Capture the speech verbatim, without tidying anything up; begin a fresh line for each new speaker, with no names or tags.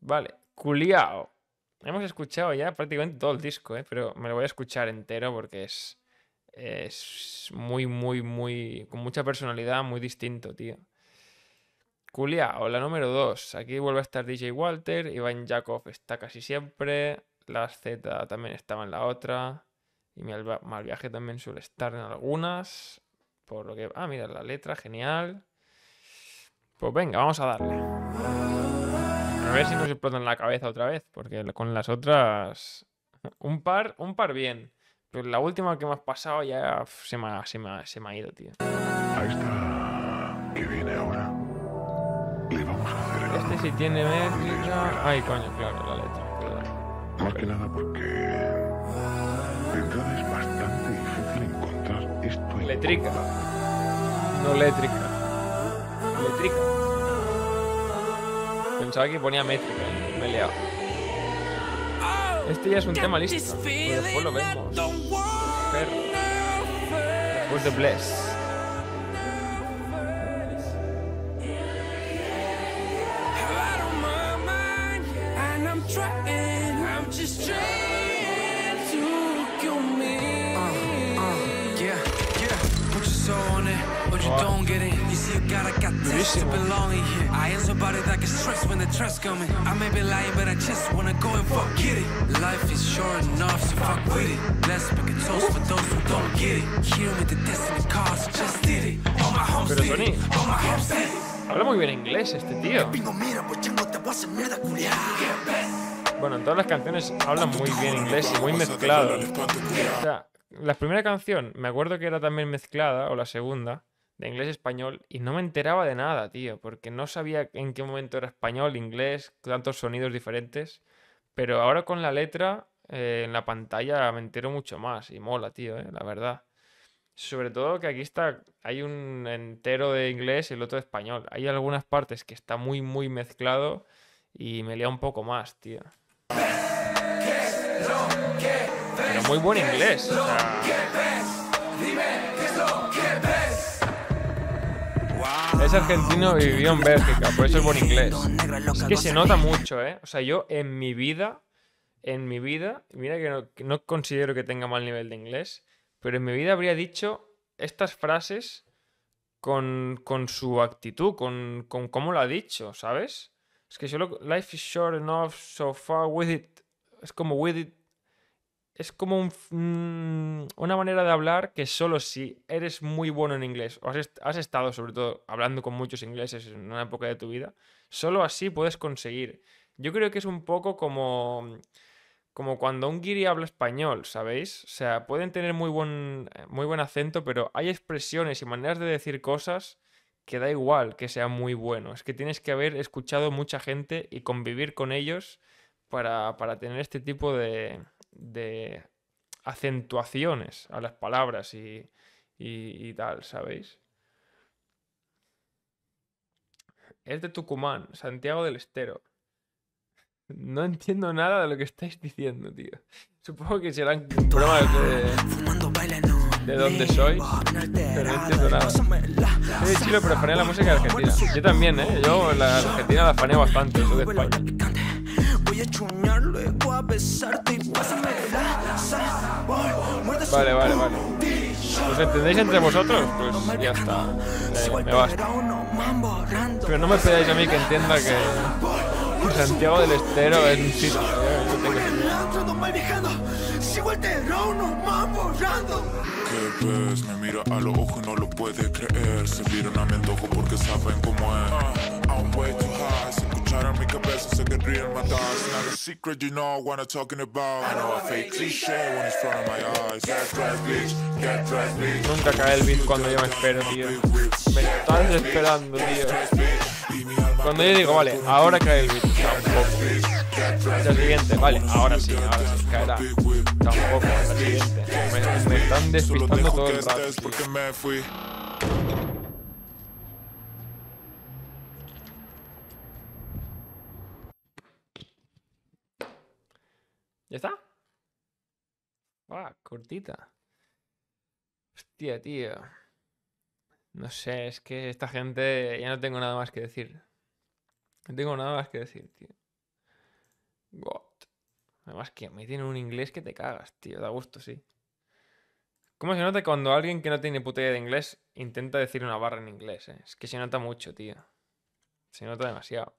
Vale, Culiao. Hemos escuchado ya prácticamente todo el disco, ¿eh? Pero me lo voy a escuchar entero porque es, es muy, muy, muy... con mucha personalidad, muy distinto, tío. Culiao, la número dos. Aquí vuelve a estar D J Walter. Iván Jakov está casi siempre. Las Z también estaba en la otra. Y mi alba- mal viaje también suele estar en algunas. Por lo que... Ah, mira, la letra, genial. Pues venga, vamos a darle. A ver si nos explotan la cabeza otra vez. Porque con las otras... Un par, un par bien. Pero la última que hemos pasado ya uf, se me ha, se me ha- se me ha ido, tío.
A esta que viene ahora le vamos a hacer el
Este
honor
sí tiene
de
métrica. Ay,
disfrutar.
coño, claro, la letra. Perdón.
Más que nada porque de entrada es bastante difícil encontrar esto en
Letrica.
todos lados.
No létrica. Letrica. Pensaba que ponía métrica. ¿eh? Me he liado. Este ya es un tema listo. Pues después lo vemos. Perro. Después de Bless.
But you don't get it. You see, you gotta got this to belong in here. I am somebody that gets stressed when the trust coming. I may be lying, but I just wanna go and fuck get it. Life is short enough, so fuck with it. Let's make a toast for those who don't get it. Hear me, the destiny cars just did it. On my home
Pero
city,
Sony,
on my home city.
habla muy bien inglés este tío. Bueno, en todas las canciones hablan muy bien inglés y muy mezclado. O sea, la primera canción, me acuerdo que era también mezclada, o la segunda, de inglés a español, y no me enteraba de nada, tío, porque no sabía en qué momento era español, inglés, tantos sonidos diferentes. Pero ahora con la letra, eh, en la pantalla me entero mucho más, y mola, tío, eh, la verdad. Sobre todo que aquí está, hay un entero de inglés y el otro de español. Hay algunas partes que está muy, muy mezclado y me lía un poco más, tío. Pero muy buen inglés, o sea... Es argentino y vivió en Bélgica, por eso es buen inglés. Es que se nota mucho, ¿eh? O sea, yo en mi vida, en mi vida, mira que no, que no considero que tenga mal nivel de inglés, pero en mi vida habría dicho estas frases con, con su actitud, con, con cómo lo ha dicho, ¿sabes? Es que solo life is short enough, so far with it. Es como with it. Es como un, mm, una manera de hablar que solo si eres muy bueno en inglés, o has, est- has estado sobre todo hablando con muchos ingleses en una época de tu vida, solo así puedes conseguir. Yo creo que es un poco como, como cuando un guiri habla español, ¿sabéis? O sea, pueden tener muy buen, eh, muy buen acento, pero hay expresiones y maneras de decir cosas que da igual que sea muy bueno. Es que tienes que haber escuchado mucha gente y convivir con ellos para, para tener este tipo de, de acentuaciones a las palabras y, y, y tal, ¿sabéis? Es de Tucumán, Santiago del Estero. No entiendo nada de lo que estáis diciendo, tío. Supongo que serán bromas de, de dónde sois, pero no entiendo nada. Soy de Chile, pero faneo la música argentina. Yo también, ¿eh? Yo la Argentina la faneo bastante, soy de España. Vale, vale, vale. ¿Os entendéis entre vosotros? Pues ya está. Eh, me basta. Pero no me pedáis a mí que entienda que Santiago del Estero es un sitio. ¿eh? Yo tengo
¿Qué ves? Me mira a los ojos y no lo puede creer. Se vieron a mi antojo porque saben cómo es. Uh, I'm way too high. Se escucharon mi cabeza, se que ríen my thighs. Not a secret, you know what I'm talking about. I know a fake cliché when it's front of my eyes. Get dressed, bitch. Get dressed, bitch.
Nunca cae el beat cuando yo me espero, tío. Me estás esperando, tío. Cuando yo digo, vale, ahora cae el beat. Tampoco. La siguiente, vale, ahora sí, ahora sí, caerá. Tampoco, la siguiente. Me, me están despistando todo el rato, tío. ¿Ya está? Ah, cortita. Hostia, tío. No sé, es que esta gente ya no tengo nada más que decir. No tengo nada más que decir, tío. God. Además que me tienen un inglés que te cagas, tío. Da gusto, sí. ¿Cómo se nota cuando alguien que no tiene puta idea de inglés intenta decir una barra en inglés, eh? Es que se nota mucho, tío. Se nota demasiado.